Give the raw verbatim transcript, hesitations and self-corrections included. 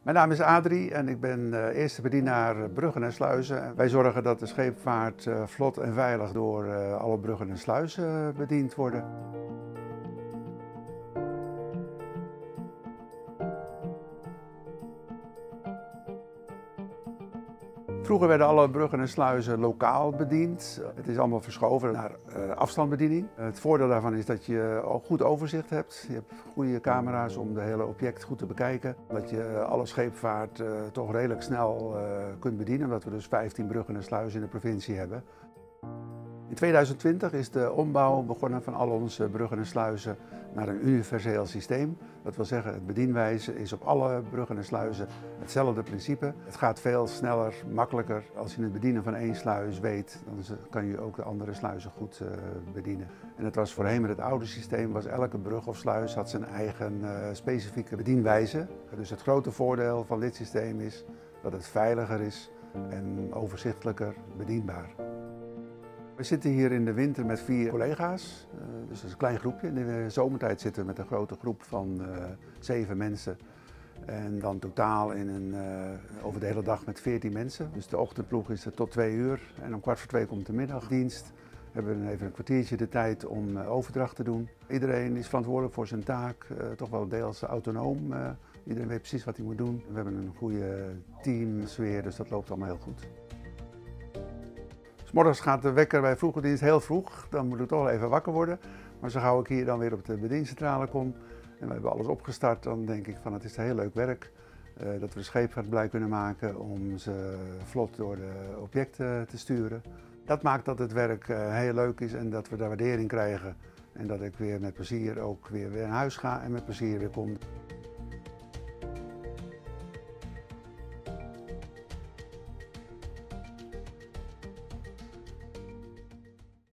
Mijn naam is Adrie en ik ben uh, eerste bedienaar bruggen en sluizen. Wij zorgen dat de scheepvaart uh, vlot en veilig door uh, alle bruggen en sluizen bediend worden. Vroeger werden alle bruggen en sluizen lokaal bediend. Het is allemaal verschoven naar uh, afstandsbediening. Het voordeel daarvan is dat je al goed overzicht hebt. Je hebt goede camera's om de hele object goed te bekijken. Dat je alle scheepvaart uh, toch redelijk snel uh, kunt bedienen, omdat we dus vijftien bruggen en sluizen in de provincie hebben. In tweeduizend twintig is de ombouw begonnen van al onze bruggen en sluizen naar een universeel systeem. Dat wil zeggen, het bedienwijze is op alle bruggen en sluizen hetzelfde principe. Het gaat veel sneller, makkelijker. Als je het bedienen van één sluis weet, dan kan je ook de andere sluizen goed uh, bedienen. En het was voorheen met het oude systeem, was elke brug of sluis had zijn eigen uh, specifieke bedienwijze. Dus het grote voordeel van dit systeem is dat het veiliger is en overzichtelijker bedienbaar. We zitten hier in de winter met vier collega's, uh, dus dat is een klein groepje. In de zomertijd zitten we met een grote groep van uh, zeven mensen. En dan totaal in een, uh, over de hele dag met veertien mensen. Dus de ochtendploeg is er tot twee uur en om kwart voor twee komt de middagdienst. We hebben even een kwartiertje de tijd om uh, overdracht te doen. Iedereen is verantwoordelijk voor zijn taak, uh, toch wel deels autonoom. Uh, iedereen weet precies wat hij moet doen. We hebben een goede teamsfeer, dus dat loopt allemaal heel goed. 'S Morgens gaat de wekker bij vroege dienst heel vroeg, dan moet ik toch wel even wakker worden. Maar zo gauw ik hier dan weer op de bediencentrale kom en we hebben alles opgestart, dan denk ik van het is heel leuk werk. Uh, dat we de scheepvaart blij kunnen maken om ze vlot door de objecten te sturen. Dat maakt dat het werk uh, heel leuk is en dat we daar waardering krijgen. En dat ik weer met plezier ook weer naar huis ga en met plezier weer kom.